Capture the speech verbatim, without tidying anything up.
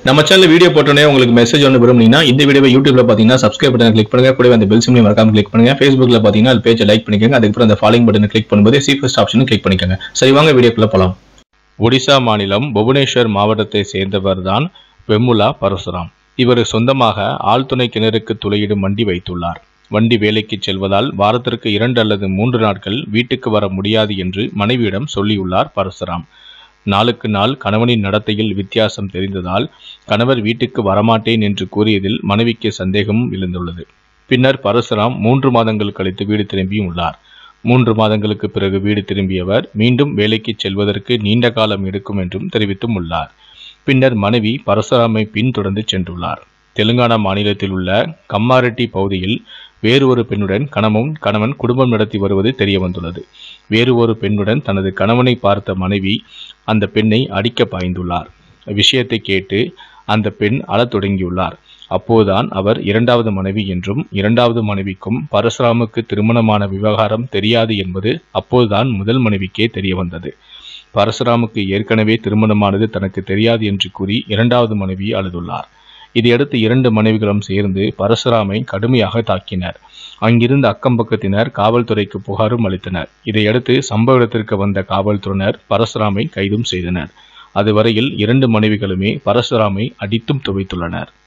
நம்ம channel video போட்டோனே உங்களுக்கு message ஒன்று விரும்புனீங்கன்னா இந்த வீடியோவை யூடியூப்ல பாத்தீங்கன்னா சப்ஸ்கிரைப் பட்டனை கிளிக் பண்ணுங்க, கூடவே அந்த பெல் சிம்பலையும் மறக்காம கிளிக் பண்ணுங்க. Facebookல பாத்தீங்கன்னா அது பேஜை லைக் பண்ணிக்கோங்க. அதுக்கப்புறம் அந்த ஃபாலோயிங் பட்டனை கிளிக் பண்ணும்போது சி ஃபர்ஸ்ட் ஆப்ஷனும் கிளிக் பண்ணிக்கோங்க. சரி வாங்க வீடியோக்குள்ள போலாம். ஒடிசா மாநிலம் புவனேஸ்வர் மாவட்டத்தை சேர்ந்தவர் தான் வெம்முலா பரசுராம். இவர் சொந்தமாக ஆழ்துணை கிணறுக்கு துளையிடும் வண்டி வைத்துள்ளார். வண்டி வேலைக்கு செல்வதால் வாரத்திற்கு இரண்டு அல்லது மூன்று நாட்கள் வீட்டுக்கு வர முடியாது என்று மனைவியிடம் சொல்லியுள்ளார் பரசுராம். நாளுக்கு நாள் கணவனின் நடத்தையில் வித்தியாசம் தெரிந்ததால் கணவர் வீட்டுக்கு வரமாட்டேன் என்று கூறியதில் மனைவிக்கு சந்தேகமும் எழுந்துள்ளது. பின்னர் பரசுராம் மூன்று மாதங்கள் கழித்து வீடு திரும்பியும் உள்ளார். மூன்று மாதங்களுக்கு பிறகு வீடு திரும்பியவர் மீண்டும் வேலைக்கு செல்வதற்கு நீண்ட காலம் எடுக்கும் என்றும் தெரிவித்தும் உள்ளார். பின்னர் மனைவி பரசுராமை பின்தொடர்ந்து சென்றுள்ளார். தெலுங்கானா மாநிலத்தில் உள்ள கம்மாரெட்டி பகுதியில் வேறு ஒரு பெண்ணுடன் கணவன் கணவன் குடும்பம் நடத்தி வருவது தெரிய வந்துள்ளது. வேறு ஒரு பெண்ணுடன் தனது கணவனை பார்த்த மனைவி அந்த பெண்ணை அடிக்க பாய்ந்துள்ளார். விஷயத்தை கேட்டு அந்த பெண் அழத் தொடங்கியுள்ளார். அப்போதுதான் அவர் இரண்டாவது மனைவி என்றும் இரண்டாவது மனைவிக்கும் பரசுராமுக்கு திருமணமான விவகாரம் தெரியாது என்பது அப்போதுதான் முதல் மனைவிக்கே தெரிய வந்தது. பரசுராமுக்கு ஏற்கனவே திருமணமானது தனக்கு தெரியாது என்று கூறி இரண்டாவது மனைவி அழுதுள்ளார். இதையடுத்து இரண்டு மனைவிகளும் சேர்ந்து பரசுராமை கடுமையாக தாக்கினர். அங்கிருந்த அக்கம் பக்கத்தினர் காவல்துறைக்கு புகாரும் அளித்தனர். இதையடுத்து சம்பவ இடத்திற்கு வந்த காவல்துறையினர் பரசுராமை கைதும் செய்தனர். அதுவரையில் இரண்டு மனைவிகளுமே பரசுராமை அடித்தும் துவைத்துள்ளனர்.